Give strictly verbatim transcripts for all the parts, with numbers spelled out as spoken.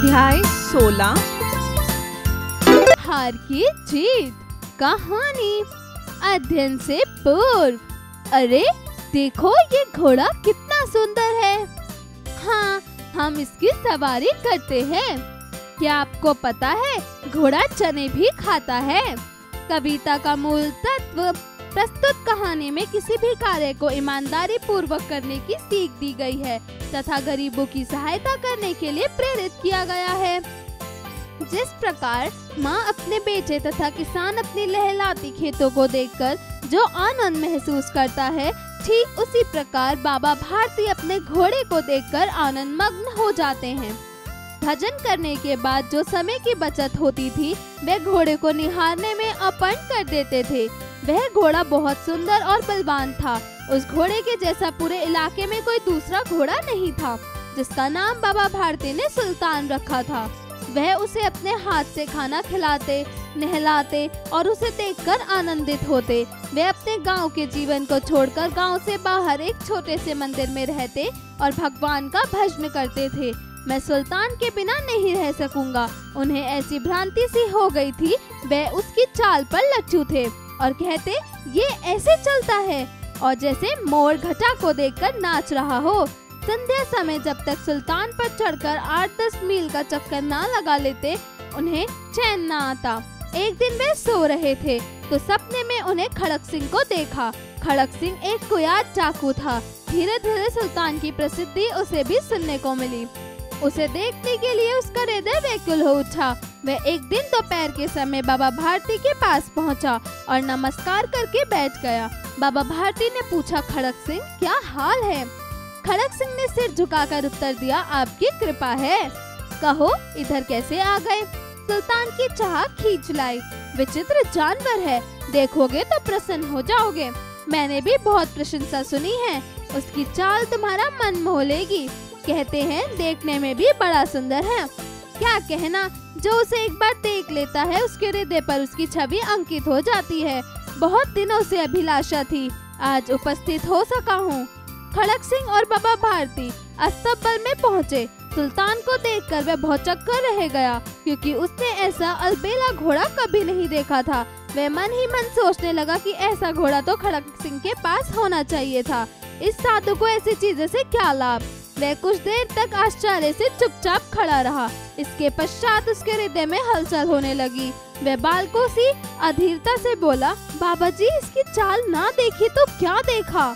अध्याय सोलह। हार की जीत। कहानी अध्ययन से पूर्व। अरे देखो, ये घोड़ा कितना सुंदर है। हाँ, हम इसकी सवारी करते हैं। क्या आपको पता है, घोड़ा चने भी खाता है। कविता का मूल तत्व प्रस्तुत कहानी में किसी भी कार्य को ईमानदारी पूर्वक करने की सीख दी गई है तथा गरीबों की सहायता करने के लिए प्रेरित किया गया है। जिस प्रकार माँ अपने बेटे तथा किसान अपनी लहलाती खेतों को देखकर जो आनंद महसूस करता है, ठीक उसी प्रकार बाबा भारती अपने घोड़े को देखकर आनंद मग्न हो जाते हैं। भजन करने के बाद जो समय की बचत होती थी, वे घोड़े को निहारने में अर्पण कर देते थे। वह घोड़ा बहुत सुंदर और बलवान था। उस घोड़े के जैसा पूरे इलाके में कोई दूसरा घोड़ा नहीं था, जिसका नाम बाबा भारती ने सुल्तान रखा था। वह उसे अपने हाथ से खाना खिलाते, नहलाते और उसे देखकर आनंदित होते। वे अपने गांव के जीवन को छोड़कर गांव से बाहर एक छोटे से मंदिर में रहते और भगवान का भजन करते थे। मैं सुल्तान के बिना नहीं रह सकूंगा। उन्हें ऐसी भ्रांति सी हो गई थी। वे उसकी चाल पर लट्टू थे और कहते, ये ऐसे चलता है, और जैसे मोर घटा को देखकर नाच रहा हो। संध्या समय जब तक सुल्तान पर चढ़कर आठ दस मील का चक्कर ना लगा लेते, उन्हें चैन ना आता। एक दिन वे सो रहे थे तो सपने में उन्हें खड़क सिंह को देखा। खड़क सिंह एक कुख्यात डाकू था। धीरे धीरे सुल्तान की प्रसिद्धि उसे भी सुनने को मिली। उसे देखने के लिए उसका हृदय व्याकुल हो उठा। वह एक दिन दोपहर के समय बाबा भारती के पास पहुंचा और नमस्कार करके बैठ गया। बाबा भारती ने पूछा, खड़क सिंह, क्या हाल है? खड़क सिंह ने सिर झुकाकर उत्तर दिया, आपकी कृपा है। कहो, इधर कैसे आ गए? सुल्तान की चाह खींच लाई। विचित्र जानवर है, देखोगे तो प्रसन्न हो जाओगे। मैंने भी बहुत प्रशंसा सुनी है। उसकी चाल तुम्हारा मन मोह लेगी। कहते हैं देखने में भी बड़ा सुंदर है। क्या कहना, जो उसे एक बार देख लेता है, उसके हृदय पर उसकी छवि अंकित हो जाती है। बहुत दिनों से अभिलाषा थी, आज उपस्थित हो सका हूँ। खड़क सिंह और बाबा भारती अस्तबल में पहुँचे। सुल्तान को देखकर वह भौचक्कर रह गया, क्योंकि उसने ऐसा अलबेला घोड़ा कभी नहीं देखा था। वह मन ही मन सोचने लगा कि ऐसा घोड़ा तो खड़क सिंह के पास होना चाहिए था। इस साधु को ऐसी चीजों से क्या लाभ? वह कुछ देर तक आश्चर्य से चुपचाप खड़ा रहा। इसके पश्चात उसके हृदय में हलचल होने लगी। वह बालकों सी अधीरता से बोला, बाबा जी, इसकी चाल ना देखी तो क्या देखा?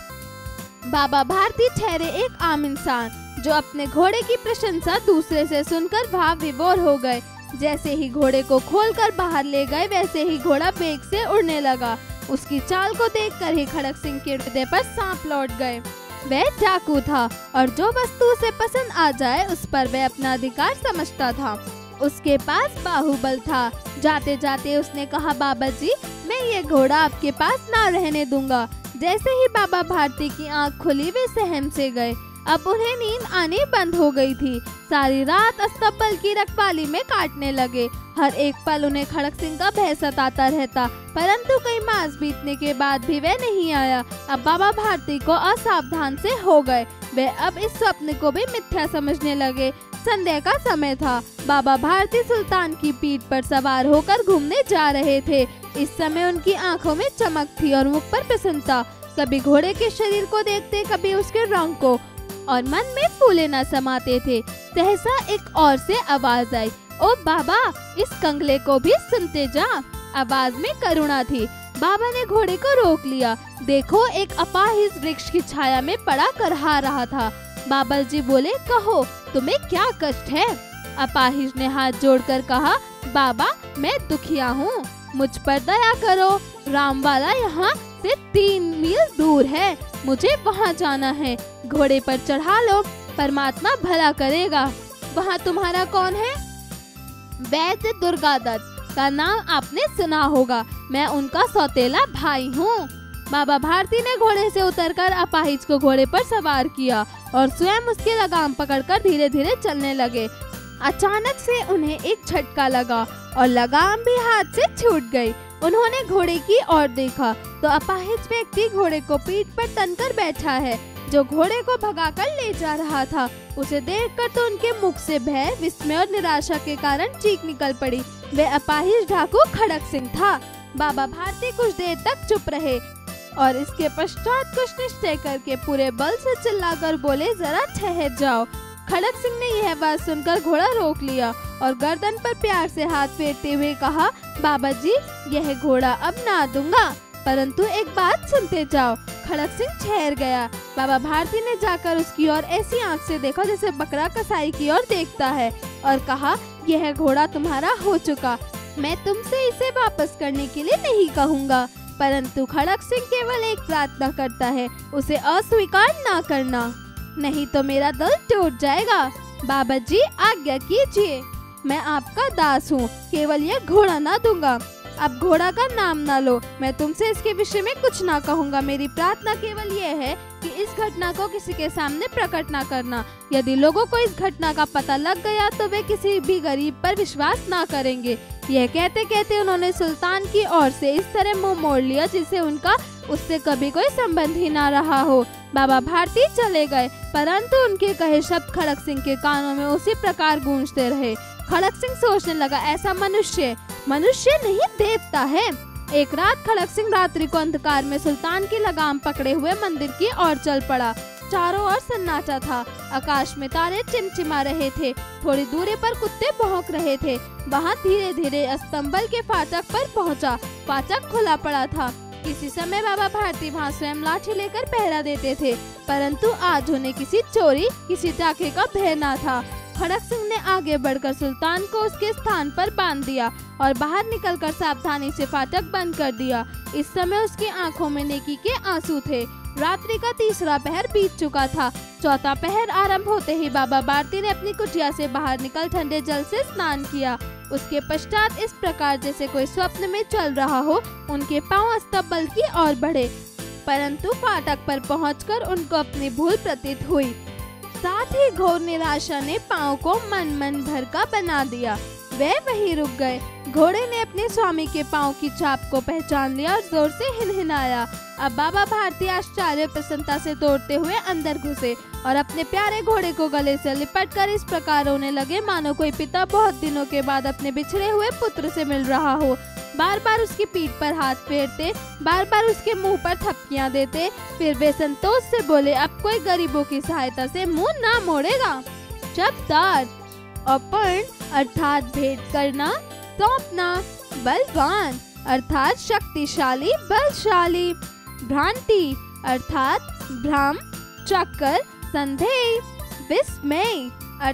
बाबा भारती ठहरे एक आम इंसान, जो अपने घोड़े की प्रशंसा दूसरे से सुनकर भाव विभोर हो गए। जैसे ही घोड़े को खोलकर बाहर ले गए, वैसे ही घोड़ा वेग से उड़ने लगा। उसकी चाल को देखकर ही खड़क सिंह के हृदय पर सांप लौट गए। वह डाकू था और जो वस्तु उसे पसंद आ जाए उस पर वह अपना अधिकार समझता था। उसके पास बाहुबल था। जाते जाते उसने कहा, बाबा जी, मैं ये घोड़ा आपके पास ना रहने दूंगा। जैसे ही बाबा भारती की आंख खुली, वे सहम से गए। अब उन्हें नींद आनी बंद हो गई थी। सारी रात अस्तबल की रखवाली में काटने लगे। हर एक पल उन्हें खड़क सिंह का भय सताता रहता, परंतु कई मास बीतने के बाद भी वह नहीं आया। अब बाबा भारती को असावधान से हो गए। वे अब इस स्वप्न को भी मिथ्या समझने लगे। संध्या का समय था। बाबा भारती सुल्तान की पीठ पर सवार होकर घूमने जा रहे थे। इस समय उनकी आंखों में चमक थी और मुख पर प्रसन्नता। कभी घोड़े के शरीर को देखते, कभी उसके रंग को, और मन में फूले न समाते थे। सहसा एक और से आवाज आई, ओ बाबा, इस कंगले को भी सुनते जा। आवाज में करुणा थी। बाबा ने घोड़े को रोक लिया। देखो, एक अपाहिज वृक्ष की छाया में पड़ा करहा रहा था। बाबा जी बोले, कहो, तुम्हें क्या कष्ट है? अपाहिज ने हाथ जोड़कर कहा, बाबा, मैं दुखिया हूँ, मुझ पर दया करो। रामवाला यहाँ से तीन मील दूर है, मुझे वहाँ जाना है। घोड़े पर चढ़ा लो, परमात्मा भला करेगा। वहाँ तुम्हारा कौन है? वैद्य दुर्गादत्त का नाम आपने सुना होगा। मैं उनका सौतेला भाई हूँ। बाबा भारती ने घोड़े से उतरकर अपाहिज को घोड़े पर सवार किया और स्वयं उसके लगाम पकड़कर धीरे धीरे चलने लगे। अचानक से उन्हें एक झटका लगा और लगाम भी हाथ से छूट गई। उन्होंने घोड़े की ओर देखा तो अपाहिज व्यक्ति घोड़े को पीठ पर तनकर बैठा है। जो घोड़े को भगाकर ले जा रहा था। उसे देखकर तो उनके मुख से भय, विस्मय और निराशा के कारण चीख निकल पड़ी। वे अपाहिज डाकू खड़क सिंह था। बाबा भारती कुछ देर तक चुप रहे और इसके पश्चात कुछ निश्चय करके पूरे बल से चिल्लाकर बोले, जरा ठहर जाओ। खड़क सिंह ने यह बात सुनकर घोड़ा रोक लिया और गर्दन पर प्यार से हाथ फेरते हुए कहा, बाबा जी, यह घोड़ा अब ना दूंगा, परंतु एक बात सुनते जाओ। खड़क सिंह ठहर गया। बाबा भारती ने जाकर उसकी ओर ऐसी आंख से देखा जैसे बकरा कसाई की ओर देखता है और कहा, यह घोड़ा तुम्हारा हो चुका, मैं तुमसे इसे वापस करने के लिए नहीं कहूँगा, परंतु खड़क सिंह केवल एक प्रार्थना करता है, उसे अस्वीकार ना करना, नहीं तो मेरा दिल टूट जाएगा। बाबा जी आज्ञा कीजिए, मैं आपका दास हूँ, केवल यह घोड़ा ना दूंगा। अब घोड़ा का नाम ना लो, मैं तुमसे इसके विषय में कुछ ना कहूँगा। मेरी प्रार्थना केवल यह है कि इस घटना को किसी के सामने प्रकट ना करना। यदि लोगों को इस घटना का पता लग गया तो वे किसी भी गरीब पर विश्वास ना करेंगे। यह कहते कहते उन्होंने सुल्तान की ओर से इस तरह मुंह मोड़ लिया जिससे उनका उससे कभी कोई संबंध ही ना रहा हो। बाबा भारती चले गए, परंतु उनके कहे शब्द खड़क सिंह के कानों में उसी प्रकार गूंजते रहे। खड़क सिंह सोचने लगा, ऐसा मनुष्य मनुष्य नहीं देवता है। एक रात खड़क सिंह रात्रि को अंधकार में सुल्तान की लगाम पकड़े हुए मंदिर की ओर चल पड़ा। चारों ओर सन्नाटा था, आकाश में तारे चिमचिमा रहे थे, थोड़ी दूरी पर कुत्ते भौंक रहे थे। वहाँ धीरे धीरे अस्तंबल के फाटक पर पहुँचा। फाटक खुला पड़ा था। इसी समय बाबा भारती वहाँ स्वयं लाठी लेकर पहरा देते थे, परंतु आज उन्हें किसी चोरी, किसी डाके का भय न था। खड़क सिंह ने आगे बढ़कर सुल्तान को उसके स्थान पर बांध दिया और बाहर निकलकर सावधानी से फाटक बंद कर दिया। इस समय उसकी आंखों में नेकी के आंसू थे। रात्रि का तीसरा पहर बीत चुका था। चौथा पहर आरंभ होते ही बाबा भारती ने अपनी कुटिया से बाहर निकल ठंडे जल से स्नान किया। उसके पश्चात इस प्रकार जैसे कोई स्वप्न में चल रहा हो, उनके पांव अस्तबल की ओर बढ़े, परंतु फाटक पर पहुंचकर उनको अपनी भूल प्रतीत हुई। साथ ही घोर निराशा ने पांव को मन मन भर का बना दिया। वे वहीं रुक गए। घोड़े ने अपने स्वामी के पांव की छाप को पहचान लिया और जोर से हिनहिनाया। अब बाबा भारती आश्चर्य प्रसन्नता से दौड़ते हुए अंदर घुसे और अपने प्यारे घोड़े को गले से लिपटकर इस प्रकार रोने लगे मानो कोई पिता बहुत दिनों के बाद अपने बिछड़े हुए पुत्र से मिल रहा हो। बार बार उसकी पीठ पर हाथ फेरते, बार बार उसके मुंह पर थपकियां देते। फिर वे संतोष से बोले, अब कोई गरीबों की सहायता से मुंह ना मोड़ेगा। शब्दार्थ: अपर्ण अर्थात भेंट करना, सौंपना, बलवान अर्थात शक्तिशाली, बलशाली, भ्रांति अर्थात भ्रम, चक्कर, संदेह, विस्मय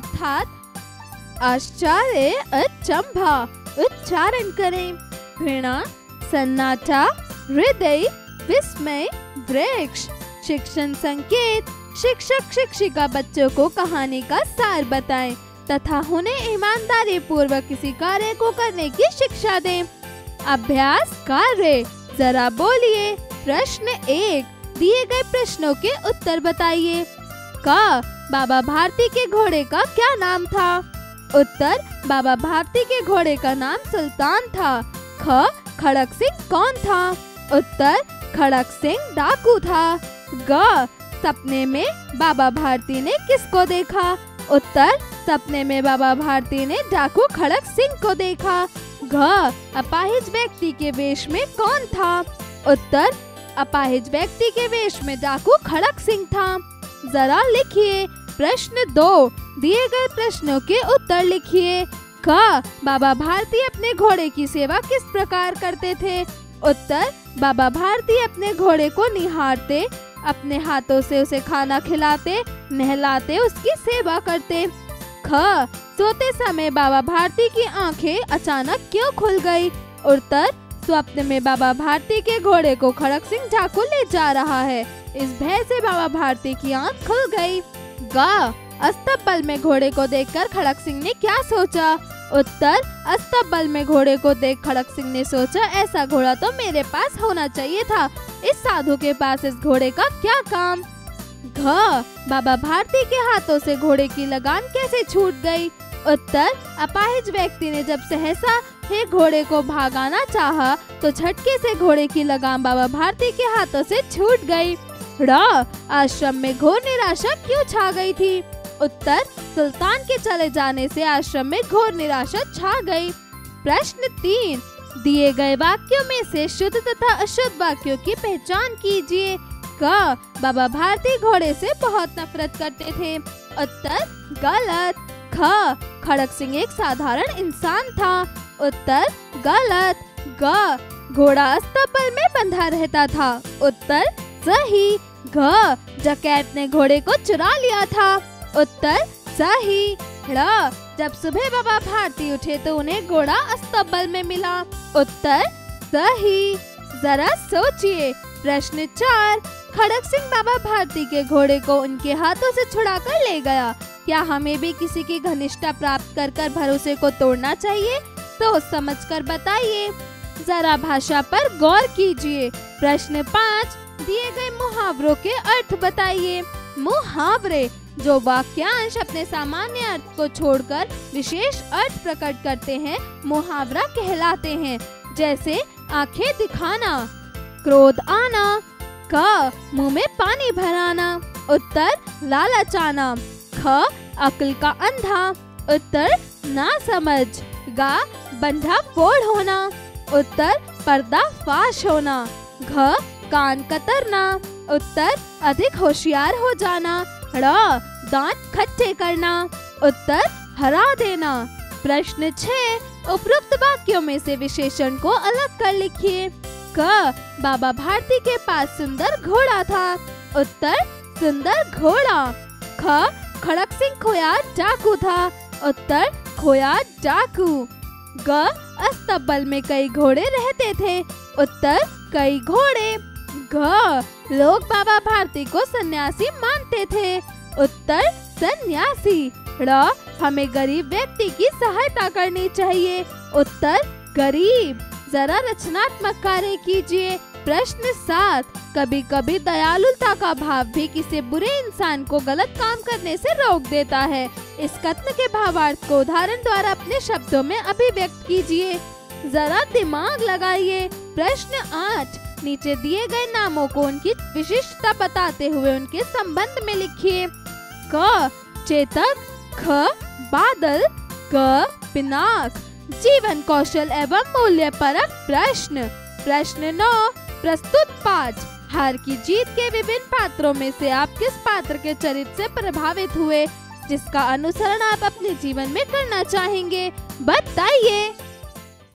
अर्थात आश्चर्य, अचंभा। उच्चारण करें: घृणा, सन्नाटा, हृदय, विस्मय, वृक्ष। शिक्षण संकेत: शिक्षक शिक्षिका बच्चों को कहानी का सार बताएं तथा उन्हें ईमानदारी पूर्वक किसी कार्य को करने की शिक्षा दें। अभ्यास कार्य: जरा बोलिए। प्रश्न एक, दिए गए प्रश्नों के उत्तर बताइए। क, बाबा भारती के घोड़े का क्या नाम था? उत्तर, बाबा भारती के घोड़े का नाम सुल्तान था। ख, खड़क सिंह कौन था? उत्तर, खड़क सिंह डाकू था। ग, सपने में बाबा भारती ने किसको देखा? उत्तर, सपने में बाबा भारती ने डाकू खड़क सिंह को देखा। घ, अपाहिज व्यक्ति के वेश में कौन था? उत्तर, अपाहिज व्यक्ति के वेश में डाकू खड़क सिंह था। जरा लिखिए। प्रश्न दो, दिए गए प्रश्नों के उत्तर लिखिए। क, बाबा भारती अपने घोड़े की सेवा किस प्रकार करते थे? उत्तर, बाबा भारती अपने घोड़े को निहारते, अपने हाथों से उसे खाना खिलाते, नहलाते, उसकी सेवा करते। ख, सोते समय बाबा भारती की आंखें अचानक क्यों खुल गई? उत्तर, स्वप्न में बाबा भारती के घोड़े को खड़क सिंह डाकू ले जा रहा है, इस भय से बाबा भारती की आंख खुल गई। ग, अस्तबल में घोड़े को देखकर खड़क सिंह ने क्या सोचा? उत्तर, अस्तबल में घोड़े को देख खड़क सिंह ने सोचा, ऐसा घोड़ा तो मेरे पास होना चाहिए था। इस साधु के पास इस घोड़े का क्या काम? घ, बाबा भारती के हाथों से घोड़े की लगाम कैसे छूट गई? उत्तर, अपाहिज व्यक्ति ने जब सहसा हे घोड़े को भागाना चाहा तो झटके से घोड़े की लगाम बाबा भारती के हाथों से छूट गई। ड आश्रम में घोर निराशा क्यों छा गई थी? उत्तर, सुल्तान के चले जाने से आश्रम में घोर निराशा छा गई। प्रश्न तीन, दिए गए वाक्यों में से शुद्ध तथा अशुद्ध वाक्यों की पहचान कीजिए। क बाबा भारती घोड़े से बहुत नफरत करते थे। उत्तर, गलत। ख खड़क सिंह एक साधारण इंसान था। उत्तर, गलत। ग घोड़ा अस्तबल में बंधा रहता था। उत्तर, सही। घ डकैत ने घोड़े को चुरा लिया था। उत्तर, सही। ड़ जब सुबह बाबा भारती उठे तो उन्हें घोड़ा अस्तबल में मिला। उत्तर, सही। जरा सोचिए। प्रश्न चार, खड़क सिंह बाबा भारती के घोड़े को उनके हाथों से छुड़ाकर ले गया। क्या हमें भी किसी की घनिष्ठता प्राप्त कर कर भरोसे को तोड़ना चाहिए? तो समझ कर बताइए। जरा भाषा पर गौर कीजिए। प्रश्न पाँच, दिए गए मुहावरों के अर्थ बताइए। मुहावरे जो वाक्यांश अपने सामान्य अर्थ को छोड़कर विशेष अर्थ प्रकट करते हैं मुहावरा कहलाते हैं। जैसे आंखें दिखाना, क्रोध आना। क मुंह में पानी भराना। उत्तर, लालच आना। ख अक्ल का अंधा। उत्तर, ना समझ। गा बंधा फोड़ होना। उत्तर, पर्दा फाश होना। घ कान कतरना। उत्तर, अधिक होशियार हो जाना। ड़ दांत खट्टे करना। उत्तर, हरा देना। प्रश्न छह, उपरोक्त वाक्यों में से विशेषण को अलग कर लिखिए। क बाबा भारती के पास सुंदर घोड़ा था। उत्तर, सुंदर घोड़ा। ख खड़क सिंह खोया डाकू था। उत्तर, खोया डाकू। ग अस्तबल में कई घोड़े रहते थे। उत्तर, कई घोड़े। घ लोग बाबा भारती को सन्यासी मानते थे। उत्तर, सन्यासी। ड़ हमें गरीब व्यक्ति की सहायता करनी चाहिए। उत्तर, गरीब। जरा रचनात्मक कार्य कीजिए। प्रश्न सात, कभी कभी दयालुता का भाव भी किसी बुरे इंसान को गलत काम करने से रोक देता है। इस कथन के भावार्थ को उदाहरण द्वारा अपने शब्दों में अभिव्यक्त कीजिए। जरा दिमाग लगाइए। प्रश्न आठ, नीचे दिए गए नामों को उनकी विशिष्टता बताते हुए उनके संबंध में लिखिए। क चेतक। ख बादल। ग पिनाक। जीवन कौशल एवं मूल्य परक प्रश्न। प्रश्न नौ, प्रस्तुत पाठ, हार की जीत के विभिन्न पात्रों में से आप किस पात्र के चरित्र से प्रभावित हुए जिसका अनुसरण आप अपने जीवन में करना चाहेंगे? बताइए।